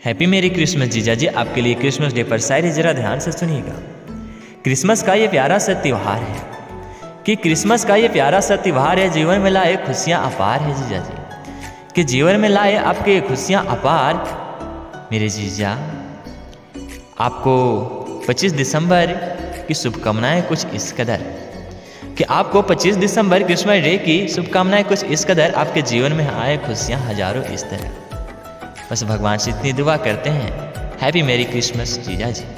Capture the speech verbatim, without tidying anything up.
Happy मेरी Christmas जीजा जी। आपके लिए क्रिसमस डे पर शायरी जरा ध्यान से सुनिएगा। क्रिसमस का ये प्यारा सा त्यौहार है कि क्रिसमस का ये प्यारा सा त्यौहार है, जीवन में लाए खुशियाँ अपार है जीजा जी, कि जीवन में लाए आपके खुशियाँ अपार। मेरे जीजा आपको पच्चीस दिसंबर की शुभकामनाएं कुछ इस कदर, कि आपको पच्चीस दिसंबर क्रिसमस डे की शुभकामनाएं कुछ इस कदर, आपके जीवन में आए खुशियाँ हजारों इस तरह। बस भगवान से इतनी दुआ करते हैं, हैप्पी मेरी क्रिसमस जीजा जी।